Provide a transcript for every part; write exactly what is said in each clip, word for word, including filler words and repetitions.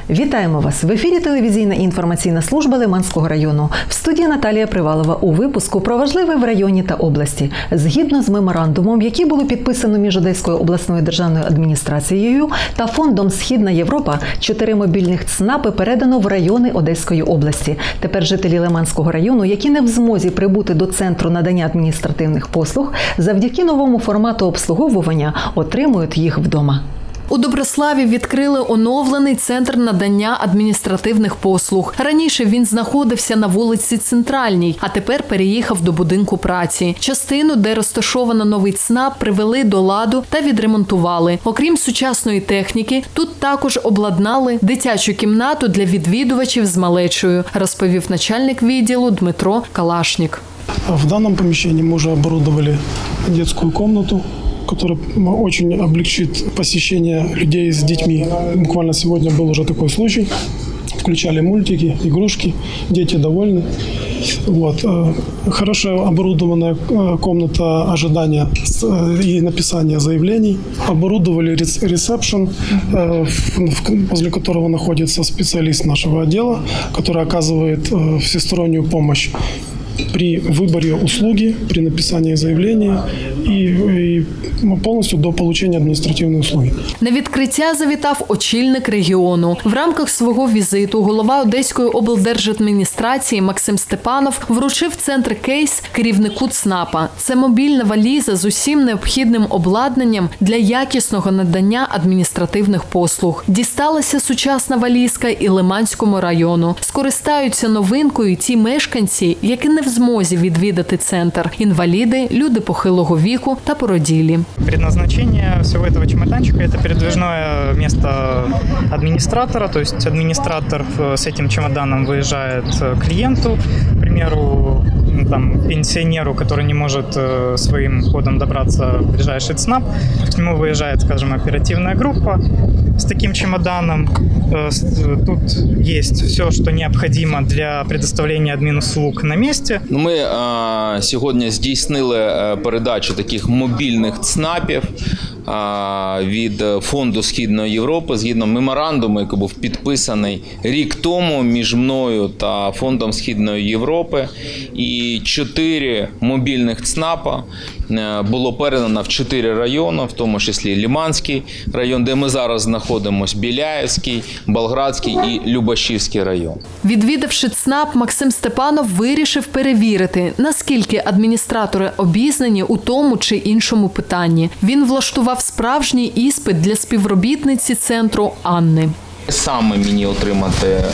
Вітаємо вас! В ефірі телевізійна і інформаційна служба Лиманського району. В студії Наталія Привалова у випуску про важливе в районі та області. Згідно з меморандумом, який було підписано між Одеською обласною державною адміністрацією та фондом «Східна Європа», чотири мобільних ЦНАПи передано в райони Одеської області. Тепер жителі Лиманського району, які не в змозі прибути до центру надання адміністративних послуг, завдяки новому формату обслуговування отримують їх вдома. У Доброславі відкрили оновлений центр надання адміністративних послуг. Раніше він знаходився на вулиці Центральній, а тепер переїхав до будинку праці. Частину, де розташовано новий ЦНАП, привели до ладу та відремонтували. Окрім сучасної техніки, тут також обладнали дитячу кімнату для відвідувачів з малечою, розповів начальник відділу Дмитро Калашнік. В данном помещении мы уже оборудовали детскую комнату, которая очень облегчит посещение людей с детьми. Буквально сегодня был уже такой случай. Включали мультики, игрушки, дети довольны. Вот. Хорошая оборудованная комната ожидания и написания заявлений. Оборудовали ресепшн, возле которого находится специалист нашего отдела, который оказывает всестороннюю помощь при выборе услуги, при написании заявления и, и повністю до получення адміністративної услуги. На відкриття завітав очільник регіону. В рамках свого візиту голова Одеської облдержадміністрації Максим Степанов вручив центр кейс керівнику ЦНАПа. Це мобільна валіза з усім необхідним обладнанням для якісного надання адміністративних послуг. Дісталася сучасна валізка і Лиманському району. Скористаються новинкою ті мешканці, які не в змозі відвідати центр – інваліди, люди похилого віку та породілі. Предназначение всего этого чемоданчика – это передвижное место администратора, то есть администратор с этим чемоданом выезжает к клиенту, к примеру, там, пенсионеру, который не может своим ходом добраться в ближайший ЦНАП, к нему выезжает, скажем, оперативная группа с таким чемоданом. Тут есть все, что необходимо для предоставления адмінуслуг на місці. Ми а, сьогодні здійснили передачу таких мобільних ЦНАПів а, від фонду Східної Європи згідно меморандуму, який був підписаний рік тому між мною та фондом Східної Європи. І чотири мобільних ЦНАПа було передано в чотири райони, в тому числі Лиманський район, де ми зараз знаходимося, Біляївський, Болградський і Любашівський район. Відвідавши ЦНАП, Максим Степанов вирішив перевірити, наскільки адміністратори обізнані у тому чи іншому питанні. Він влаштував справжній іспит для співробітниці центру Анни. Саме мені отримати е,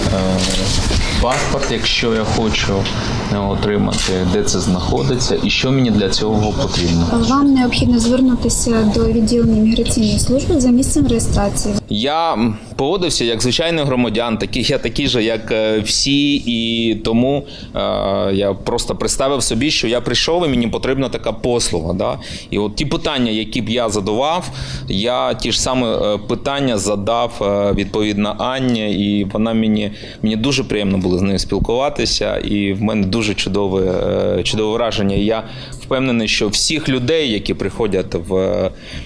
паспорт, якщо я хочу отримати, де це знаходиться і що мені для цього потрібно. Вам необхідно звернутися до відділення міграційної служби за місцем реєстрації. Я поводився як звичайний громадян, такий, я такий же, як всі, і тому е, я просто представив собі, що я прийшов і мені потрібна така послуга. Да? І от ті питання, які б я задавав, я ті ж самі питання задав відповідно Анні, і вона мені, мені дуже приємно було з нею спілкуватися, і в мене дуже чудове, чудове враження. І я впевнений, що всіх людей, які приходять в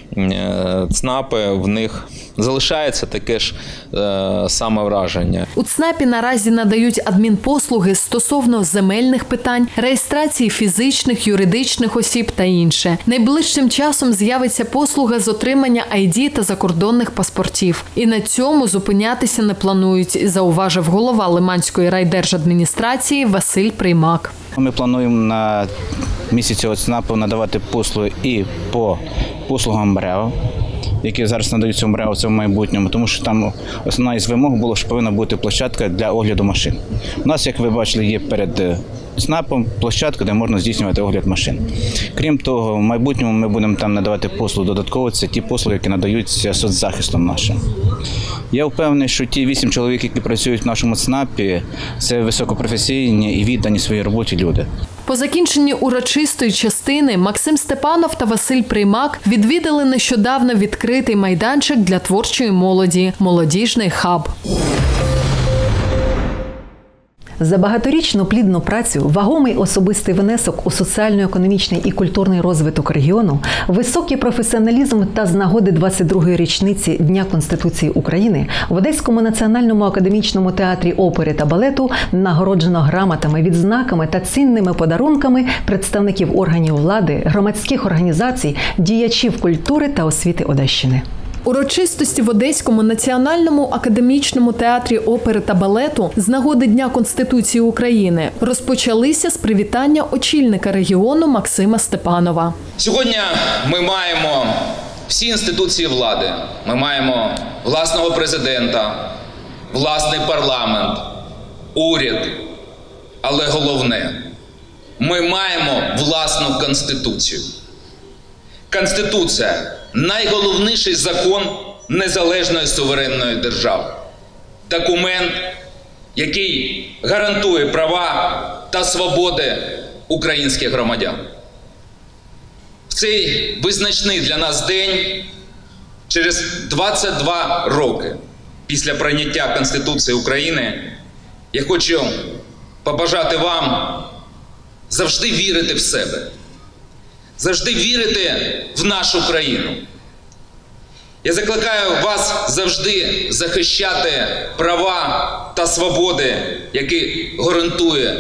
ЦНАПи, в них залишається таке ж е, саме враження. У ЦНАПі наразі надають адмінпослуги стосовно земельних питань, реєстрації фізичних, юридичних осіб та інше. Найближчим часом з'явиться послуга з отримання ай ді та закордонних паспортів. І на цьому зупинятися не планують, зауважив голова Лиманської райдержадміністрації Василь Приймак. Ми плануємо на місяць цього ЦНАПу надавати послуги і по послугам МРЕО, які зараз надаються в МРЕО в майбутньому, тому що там основна із вимог було, що повинна бути площадка для огляду машин. У нас, як ви бачили, є перед ЦНАПом площадка, де можна здійснювати огляд машин. Крім того, в майбутньому ми будемо там надавати послуги додатково, це ті послуги, які надаються соцзахистом нашим. Я впевнений, що ті вісім чоловік, які працюють в нашому ЦНАПі, це високопрофесійні і віддані своїй роботі люди. По закінченні урочистої частини Максим Степанов та Василь Приймак відвідали нещодавно відкритий майданчик для творчої молоді – молодіжний хаб. За багаторічну плідну працю, вагомий особистий внесок у соціально-економічний і культурний розвиток регіону, високий професіоналізм та з нагоди двадцять другої річниці Дня Конституції України в Одеському національному академічному театрі опери та балету нагороджено грамотами, відзнаками та цінними подарунками представників органів влади, громадських організацій, діячів культури та освіти Одещини. Урочистості в Одеському національному академічному театрі опери та балету з нагоди Дня Конституції України розпочалися з привітання очільника регіону Максима Степанова. Сьогодні ми маємо всі інституції влади. Ми маємо власного президента, власний парламент, уряд. Але головне, ми маємо власну Конституцію. Конституція – найголовніший закон незалежної суверенної держави. Документ, який гарантує права та свободи українських громадян. В цей визначний для нас день, через двадцять два роки після прийняття Конституції України, я хочу побажати вам завжди вірити в себе. Завжди вірити в нашу країну. Я закликаю вас завжди захищати права та свободи, які гарантує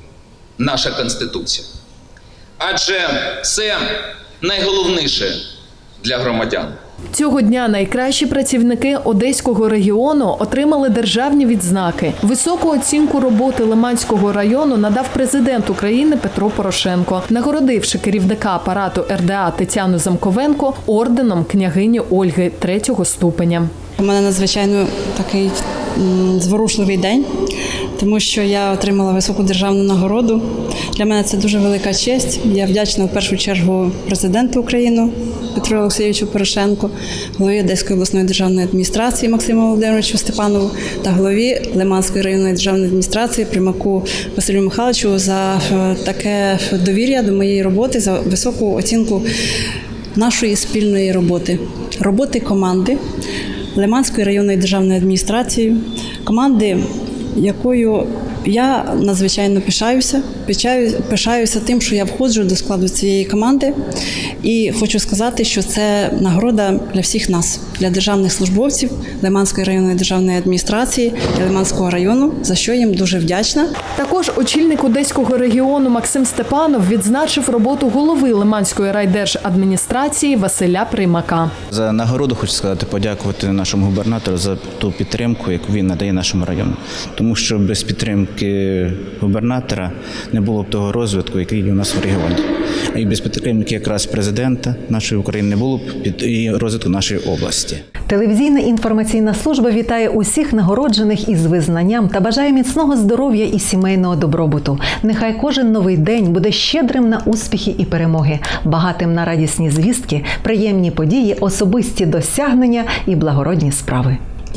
наша Конституція. Адже це найголовніше для громадян. Цього дня найкращі працівники Одеського регіону отримали державні відзнаки. Високу оцінку роботи Лиманського району надав президент України Петро Порошенко, нагородивши керівника апарату ер де а Тетяну Замковенко орденом княгині Ольги третього ступеня. У мене надзвичайно такий зворушливий день, тому що я отримала високу державну нагороду. Для мене це дуже велика честь. Я вдячна в першу чергу президенту України Петру Олексійовичу Порошенку, голові Одеської обласної державної адміністрації Максиму Володимировичу Степанову та голові Лиманської районної державної адміністрації Примаку Василю Михайловичу за таке довір'я до моєї роботи, за високу оцінку нашої спільної роботи, роботи команди Лиманської районної державної адміністрації, команди, якою я надзвичайно пишаюся, пишаюся тим, що я входжу до складу цієї команди. І хочу сказати, що це нагорода для всіх нас, для державних службовців Лиманської районної державної адміністрації і Лиманського району, за що їм дуже вдячна. Також очільник Одеського регіону Максим Степанов відзначив роботу голови Лиманської райдержадміністрації Василя Примака. За нагороду хочу сказати, подякувати нашому губернатору за ту підтримку, яку він надає нашому району. Тому що без підтримки губернатора не було б того розвитку, який є у нас в регіоні. І без підтримки якраз президента нашої України не було б і розвитку нашої області. Телевізійна інформаційна служба вітає усіх нагороджених із визнанням та бажає міцного здоров'я і сімейного добробуту. Нехай кожен новий день буде щедрим на успіхи і перемоги, багатим на радісні звістки, приємні події, особисті досягнення і благородні справи.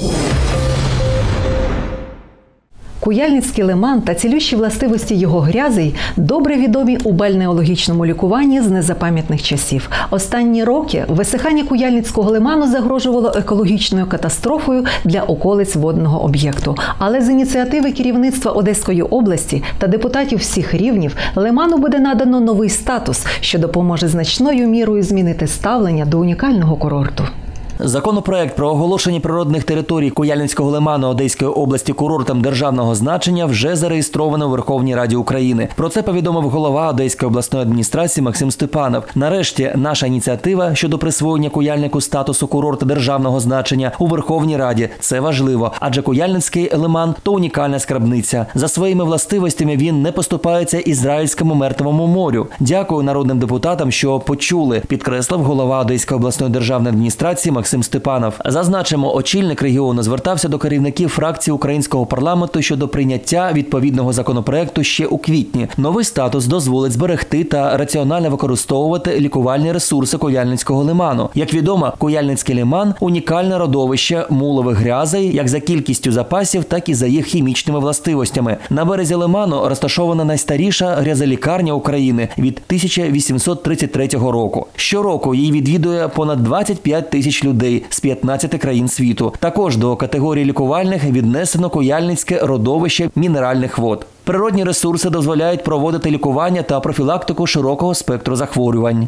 Куяльницький лиман та цілющі властивості його грязей добре відомі у бальнеологічному лікуванні з незапам'ятних часів. Останні роки висихання Куяльницького лиману загрожувало екологічною катастрофою для околиць водного об'єкту. Але з ініціативи керівництва Одеської області та депутатів всіх рівнів лиману буде надано новий статус, що допоможе значною мірою змінити ставлення до унікального курорту. Законопроект про оголошення природних територій Куяльницького лиману Одеської області курортом державного значення вже зареєстровано у Верховній Раді України. Про це повідомив голова Одеської обласної адміністрації Максим Степанов. Нарешті наша ініціатива щодо присвоєння Куяльнику статусу курорта державного значення у Верховній Раді. Це важливо, адже Куяльницький лиман – то унікальна скарбниця. За своїми властивостями він не поступається Ізраїльському Мертвому морю. Дякую народним депутатам, що почули, підкреслив голова Одеської обласної державної адміністрації Максим Степанов. Зазначимо, очільник регіону звертався до керівників фракції українського парламенту щодо прийняття відповідного законопроекту ще у квітні. Новий статус дозволить зберегти та раціонально використовувати лікувальні ресурси Куяльницького лиману. Як відомо, Куяльницький лиман – унікальне родовище мулових грязей як за кількістю запасів, так і за їх хімічними властивостями. На березі лиману розташована найстаріша грязелікарня України від тисяча вісімсот тридцять третього року. Щороку її відвідує понад двадцять п'ять тисяч людей з п'ятнадцяти країн світу. Також до категорії лікувальних віднесено Куяльницьке родовище мінеральних вод. Природні ресурси дозволяють проводити лікування та профілактику широкого спектру захворювань.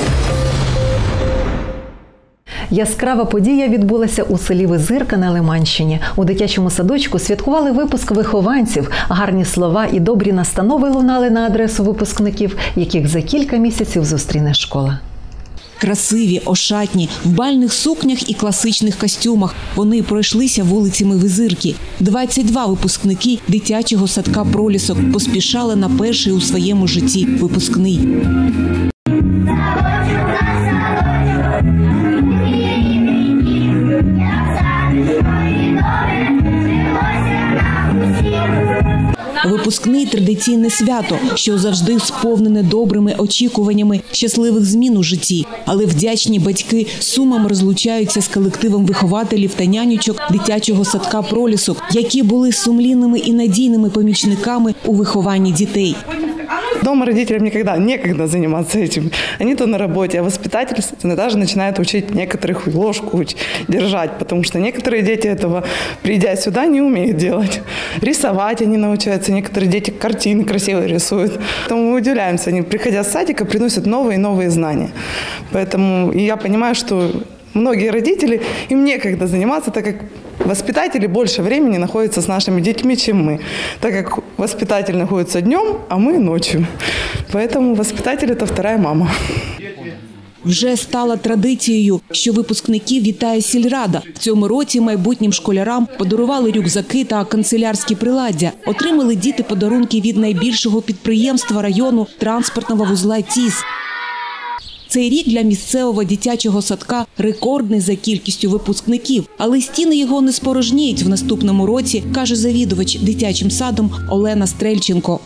Яскрава подія відбулася у селі Визирка на Лиманщині. У дитячому садочку святкували випуск вихованців. Гарні слова і добрі настанови лунали на адресу випускників, яких за кілька місяців зустріне школа. Красиві, ошатні, в бальних сукнях і класичних костюмах. Вони пройшлися вулицями Визирки. двадцять два випускники дитячого садка «Пролісок» поспішали на перший у своєму житті випускний. Випускний – традиційне свято, що завжди сповнене добрими очікуваннями щасливих змін у житті. Але вдячні батьки сумом розлучаються з колективом вихователів та нянючок дитячого садка «Пролісок», які були сумлінними і надійними помічниками у вихованні дітей. Дома родителям никогда некогда заниматься этим. Они то на работе, а воспитатель даже начинает учить некоторых ложку держать, потому что некоторые дети этого, придя сюда, не умеют делать. Рисовать они научаются, некоторые дети картины красивые рисуют. Поэтому мы удивляемся, они, приходя с садика, приносят новые и новые знания. Поэтому и я понимаю, что многие родители, им некогда заниматься, так как воспитатели больше времени находятся с нашими детьми, чем мы, так как воспитатель находится днем, а мы ночью. Поэтому воспитатель – это вторая мама. Вже стала традицією, що випускників вітає сільрада. В цьому році майбутнім школярам подарували рюкзаки та канцелярські приладдя. Отримали діти подарунки від найбільшого підприємства району транспортного вузла ТІС. Цей рік для місцевого дитячого садка рекордний за кількістю випускників. Але стіни його не спорожніють в наступному році, каже завідувач дитячим садом Олена Стрельченко.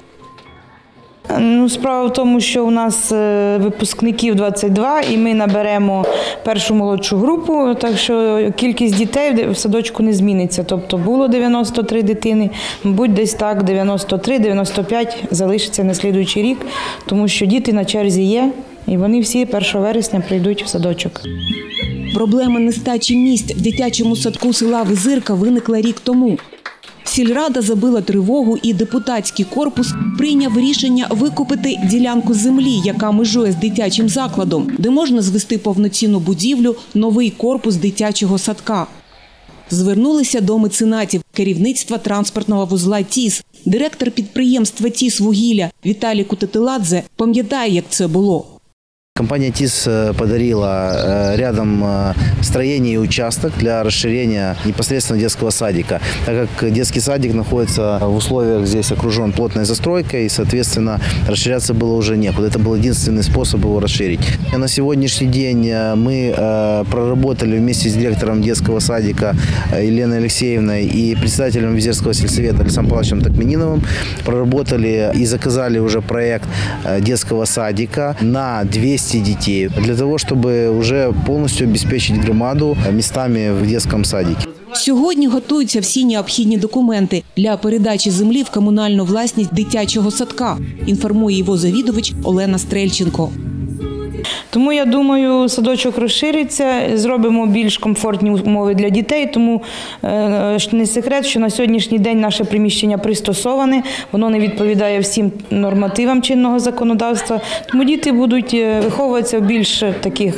Ну, справа в тому, що у нас випускників двадцять два, і ми наберемо першу молодшу групу, так що кількість дітей в садочку не зміниться. Тобто було дев'яносто три дитини, мабуть, десь так, дев'яносто три - дев'яносто п'ять залишиться на слідуючий рік, тому що діти на черзі є, і вони всі першого вересня прийдуть в садочок. Проблема нестачі місць в дитячому садку села Визирка виникла рік тому. Сільрада забила тривогу, і депутатський корпус прийняв рішення викупити ділянку землі, яка межує з дитячим закладом, де можна звести повноцінну будівлю, новий корпус дитячого садка. Звернулися до меценатів керівництва транспортного вузла ТІС. Директор підприємства «ТІС Вугілля» Віталій Кутетеладзе пам'ятає, як це було. Компания ТИС подарила рядом строение и участок для расширения непосредственно детского садика, так как детский садик находится в условиях, здесь окружен плотной застройкой, и, соответственно, расширяться было уже некуда. Это был единственный способ его расширить. На сегодняшний день мы проработали вместе с директором детского садика Еленой Алексеевной и председателем Визирского сельсовета Александром Павловичем Такмениновым, проработали и заказали уже проект детского садика на двести детей, для того, чтобы уже полностью обеспечить громаду местами в детском садике. Сьогодні готуються всі необхідні документи для передачі землі в комунальну власність дитячого садка, інформує його завідувач Олена Стрельченко. Тому, я думаю, садочок розшириться, зробимо більш комфортні умови для дітей, тому не секрет, що на сьогоднішній день наше приміщення пристосоване, воно не відповідає всім нормативам чинного законодавства, тому діти будуть виховуватися в більш таких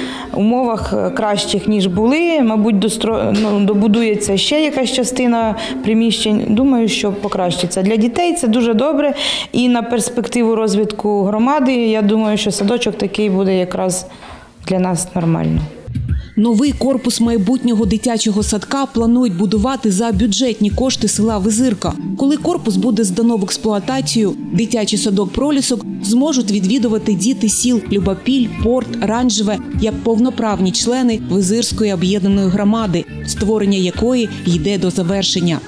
умовах кращих, ніж були. Мабуть, достро... ну, добудується ще якась частина приміщень. Думаю, що покращиться. Для дітей це дуже добре. І на перспективу розвитку громади, я думаю, що садочок такий буде якраз для нас нормально. Новий корпус майбутнього дитячого садка планують будувати за бюджетні кошти села Визирка. Коли корпус буде здано в експлуатацію, дитячий садок «Пролісок» зможуть відвідувати діти сіл Любопіль, Порт, Оранжеве як повноправні члени Визирської об'єднаної громади, створення якої йде до завершення.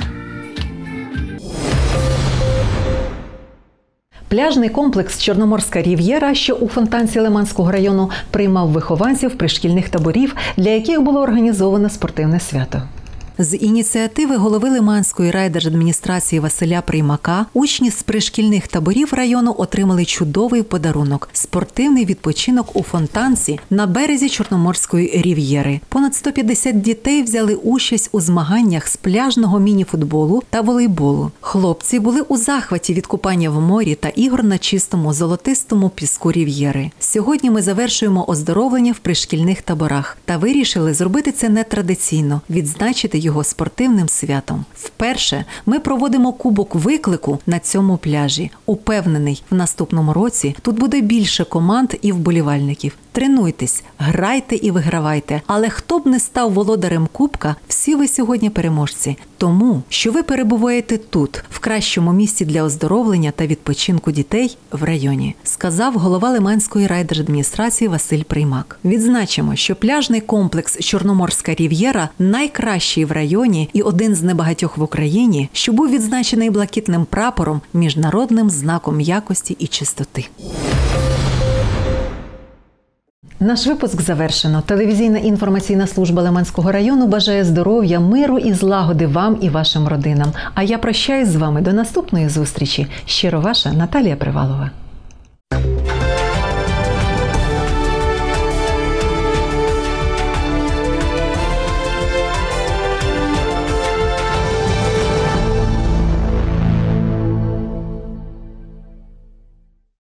Пляжний комплекс «Чорноморська рів'єра», що у Фонтанці Лиманського району, приймав вихованців пришкільних таборів, для яких було організовано спортивне свято. З ініціативи голови Лиманської райдержадміністрації Василя Приймака учні з пришкільних таборів району отримали чудовий подарунок – спортивний відпочинок у Фонтанці на березі Чорноморської рів'єри. Понад сто п'ятдесят дітей взяли участь у змаганнях з пляжного міні-футболу та волейболу. Хлопці були у захваті від купання в морі та ігор на чистому золотистому піску рів'єри. Сьогодні ми завершуємо оздоровлення в пришкільних таборах та вирішили зробити це нетрадиційно – відзначити його спортивним святом. Вперше ми проводимо кубок виклику на цьому пляжі. Упевнений, в наступному році тут буде більше команд і вболівальників. Тренуйтесь, грайте і вигравайте. Але хто б не став володарем кубка, всі ви сьогодні переможці. Тому, що ви перебуваєте тут, в кращому місці для оздоровлення та відпочинку дітей в районі, сказав голова Лиманської райдержадміністрації Василь Приймак. Відзначимо, що пляжний комплекс Чорноморська рів'єра найкращий в районі і один з небагатьох в Україні, що був відзначений блакитним прапором, міжнародним знаком якості і чистоти. Наш випуск завершено. Телевізійна інформаційна служба Лиманського району бажає здоров'я, миру і злагоди вам і вашим родинам. А я прощаюсь з вами до наступної зустрічі. Щиро ваша Наталія Привалова.